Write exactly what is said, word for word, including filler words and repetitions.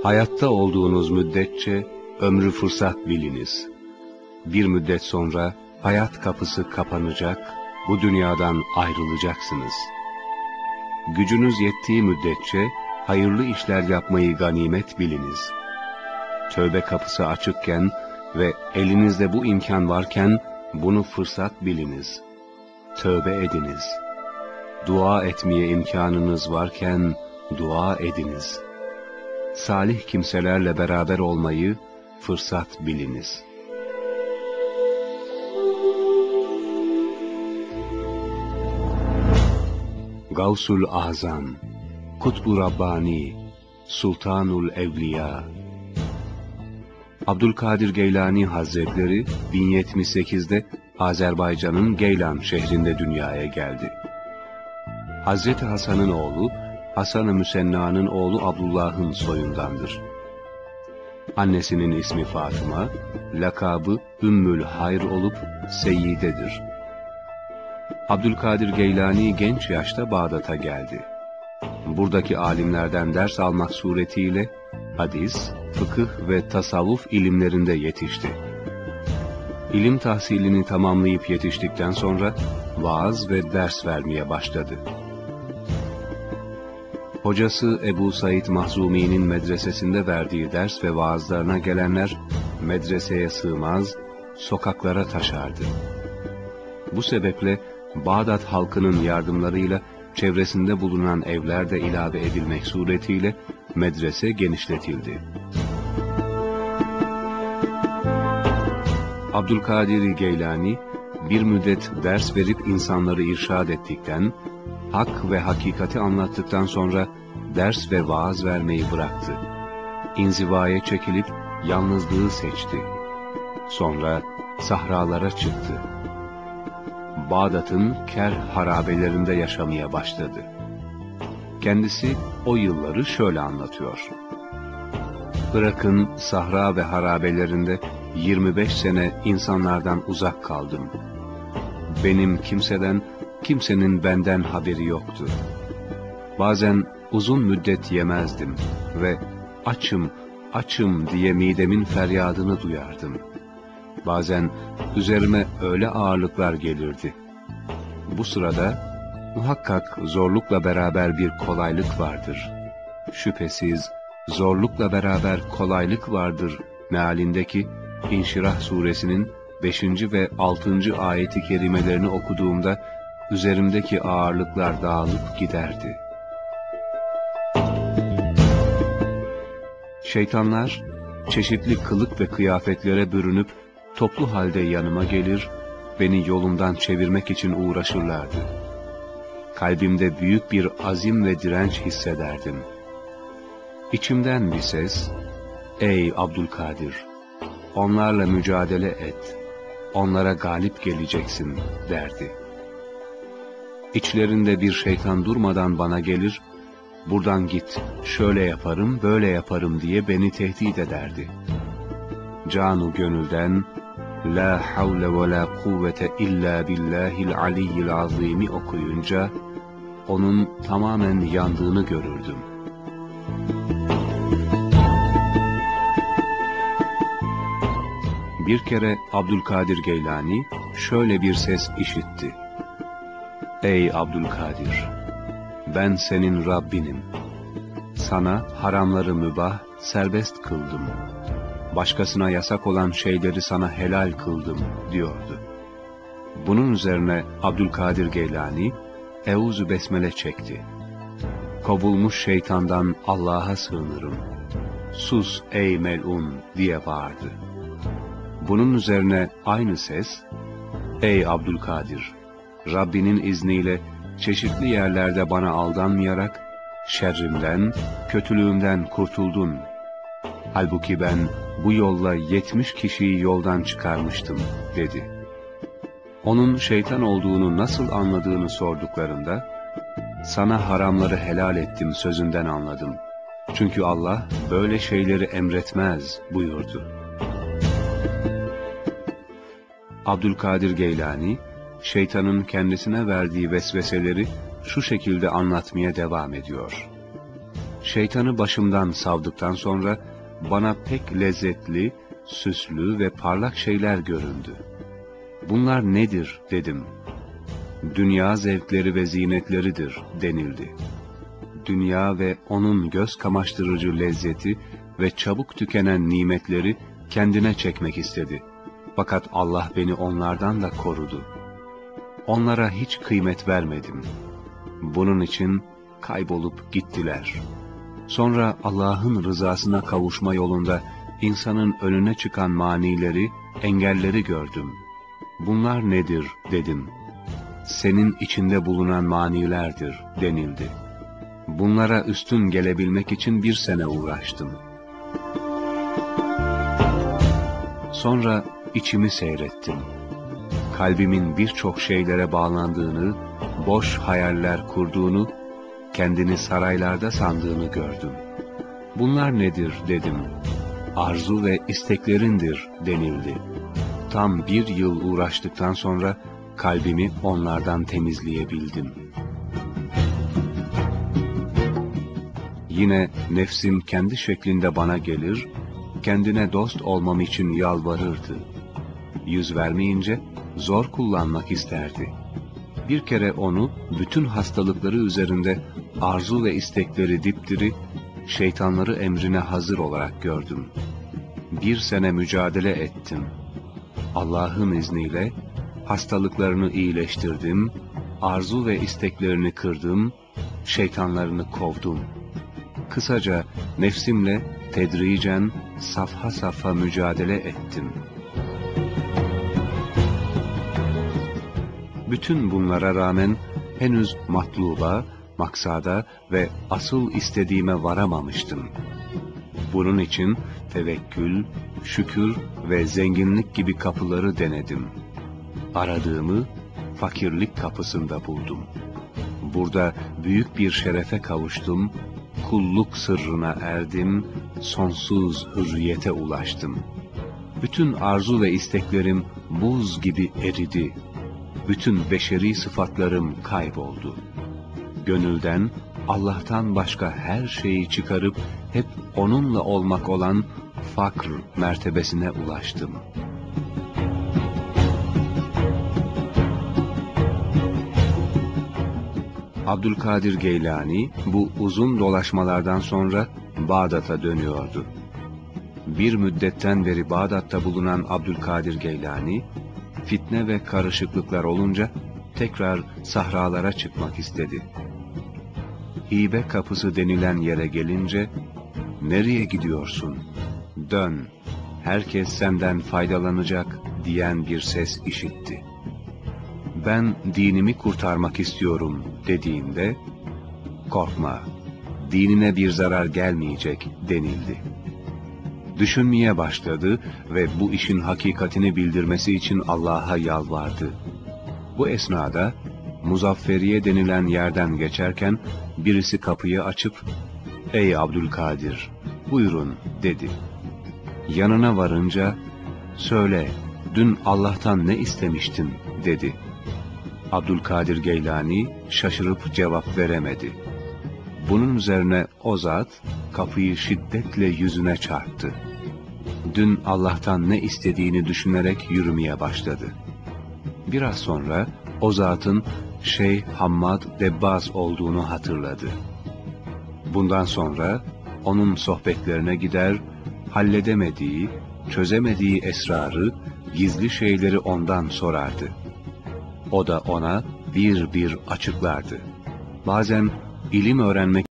Hayatta olduğunuz müddetçe ömrü fırsat biliniz. Bir müddet sonra hayat kapısı kapanacak, bu dünyadan ayrılacaksınız. Gücünüz yettiği müddetçe hayırlı işler yapmayı ganimet biliniz. Tövbe kapısı açıkken ve elinizde bu imkan varken bunu fırsat biliniz. Tövbe ediniz. Dua etmeye imkanınız varken dua ediniz. Salih kimselerle beraber olmayı fırsat biliniz. Gavsul Azam, Kutbu Rabbani, Sultanul Evliya. Abdülkadir Geylani Hazretleri bin yetmiş sekizde Azerbaycan'ın Geylan şehrinde dünyaya geldi. Hazreti Hasan'ın oğlu, Hasan-ı Müsenna'nın oğlu Abdullah'ın soyundandır. Annesinin ismi Fatıma, lakabı Ümmül Hayr olup Seyyide'dir. Abdülkadir Geylani genç yaşta Bağdat'a geldi. Buradaki alimlerden ders almak suretiyle hadis, fıkıh ve tasavvuf ilimlerinde yetişti. İlim tahsilini tamamlayıp yetiştikten sonra vaaz ve ders vermeye başladı. Hocası Ebu Said Mahzumi'nin medresesinde verdiği ders ve vaazlarına gelenler medreseye sığmaz, sokaklara taşardı. Bu sebeple Bağdat halkının yardımlarıyla çevresinde bulunan evler de ilave edilmek suretiyle medrese genişletildi. Abdülkadir Geylani bir müddet ders verip insanları irşad ettikten, hak ve hakikati anlattıktan sonra ders ve vaaz vermeyi bıraktı. İnzivaya çekilip yalnızlığı seçti. Sonra sahralara çıktı. Bağdat'ın ker harabelerinde yaşamaya başladı. Kendisi o yılları şöyle anlatıyor. Irak'ın sahra ve harabelerinde yirmi beş sene insanlardan uzak kaldım. Benim kimseden, kimsenin benden haberi yoktu. Bazen uzun müddet yemezdim ve açım, açım diye midemin feryadını duyardım. Bazen üzerime öyle ağırlıklar gelirdi. Bu sırada muhakkak zorlukla beraber bir kolaylık vardır. Şüphesiz zorlukla beraber kolaylık vardır mealindeki İnşirah suresinin beşinci ve altıncı ayeti kerimelerini okuduğumda üzerimdeki ağırlıklar dağılıp giderdi. Şeytanlar çeşitli kılık ve kıyafetlere bürünüp toplu halde yanıma gelir, beni yolumdan çevirmek için uğraşırlardı. Kalbimde büyük bir azim ve direnç hissederdim. İçimden bir ses, "Ey Abdülkadir, onlarla mücadele et, onlara galip geleceksin," derdi. İçlerinde bir şeytan durmadan bana gelir, "Buradan git, şöyle yaparım, böyle yaparım," diye beni tehdit ederdi. Canu gönülden, "La havle ve la kuvvete illa billahil aliyyil azimi" okuyunca, onun tamamen yandığını görürdüm. Bir kere Abdülkadir Geylani şöyle bir ses işitti. "Ey Abdülkadir, ben senin Rabbinim. Sana haramları mübah, serbest kıldım. Başkasına yasak olan şeyleri sana helal kıldım," diyordu. Bunun üzerine Abdülkadir Geylani Eûzü Besmele çekti. "Kovulmuş şeytandan Allah'a sığınırım. Sus ey melun," diye bağırdı. Bunun üzerine aynı ses, "Ey Abdülkadir, Rabbinin izniyle çeşitli yerlerde bana aldanmayarak şerrimden, kötülüğümden kurtuldun. Halbuki ben bu yolla yetmiş kişiyi yoldan çıkarmıştım," dedi. Onun şeytan olduğunu nasıl anladığını sorduklarında, "Sana haramları helal ettim sözünden anladım. Çünkü Allah böyle şeyleri emretmez," buyurdu. Abdülkadir Geylani, şeytanın kendisine verdiği vesveseleri şu şekilde anlatmaya devam ediyor. Şeytanı başımdan savdıktan sonra bana pek lezzetli, süslü ve parlak şeyler göründü. Bunlar nedir dedim. Dünya zevkleri ve zinetleridir denildi. Dünya ve onun göz kamaştırıcı lezzeti ve çabuk tükenen nimetleri kendine çekmek istedi. Fakat Allah beni onlardan da korudu. Onlara hiç kıymet vermedim. Bunun için kaybolup gittiler. Sonra Allah'ın rızasına kavuşma yolunda insanın önüne çıkan manileri, engelleri gördüm. Bunlar nedir dedim. Senin içinde bulunan manilerdir denildi. Bunlara üstün gelebilmek için bir sene uğraştım. Sonra içimi seyrettim. Kalbimin birçok şeylere bağlandığını, boş hayaller kurduğunu, kendini saraylarda sandığını gördüm. Bunlar nedir dedim. Arzu ve isteklerindir denildi. Tam bir yıl uğraştıktan sonra kalbimi onlardan temizleyebildim. Yine nefsim kendi şeklinde bana gelir, kendine dost olmam için yalvarırdı. Yüz vermeyince zor kullanmak isterdi. Bir kere onu bütün hastalıkları üzerinde arzu ve istekleri dipdiri, şeytanları emrine hazır olarak gördüm. Bir sene mücadele ettim. Allah'ın izniyle hastalıklarını iyileştirdim, arzu ve isteklerini kırdım, şeytanlarını kovdum. Kısaca nefsimle tedricen safha safha mücadele ettim. Bütün bunlara rağmen henüz matluba, maksada ve asıl istediğime varamamıştım. Bunun için tevekkül, şükür ve zenginlik gibi kapıları denedim. Aradığımı fakirlik kapısında buldum. Burada büyük bir şerefe kavuştum, kulluk sırrına erdim, sonsuz hürriyete ulaştım. Bütün arzu ve isteklerim buz gibi eridi. Bütün beşeri sıfatlarım kayboldu. Gönülden, Allah'tan başka her şeyi çıkarıp hep onunla olmak olan fakr mertebesine ulaştım. Abdülkadir Geylani bu uzun dolaşmalardan sonra Bağdat'a dönüyordu. Bir müddetten beri Bağdat'ta bulunan Abdülkadir Geylani, fitne ve karışıklıklar olunca tekrar sahralara çıkmak istedi. Hibe kapısı denilen yere gelince, "Nereye gidiyorsun? Dön, herkes senden faydalanacak," diyen bir ses işitti. "Ben dinimi kurtarmak istiyorum," dediğinde, "Korkma, dinine bir zarar gelmeyecek," denildi. Düşünmeye başladı ve bu işin hakikatini bildirmesi için Allah'a yalvardı. Bu esnada Muzafferiye denilen yerden geçerken birisi kapıyı açıp, "Ey Abdülkadir, buyurun," dedi. Yanına varınca, "Söyle, dün Allah'tan ne istemiştin?" dedi. Abdülkadir Geylani şaşırıp cevap veremedi. Bunun üzerine o zat kapıyı şiddetle yüzüne çarptı. Dün Allah'tan ne istediğini düşünerek yürümeye başladı. Biraz sonra o zatın Şeyh Hammad Debbaz olduğunu hatırladı. Bundan sonra onun sohbetlerine gider, halledemediği, çözemediği esrarı, gizli şeyleri ondan sorardı. O da ona bir bir açıklardı. Bazen ilim öğrenmek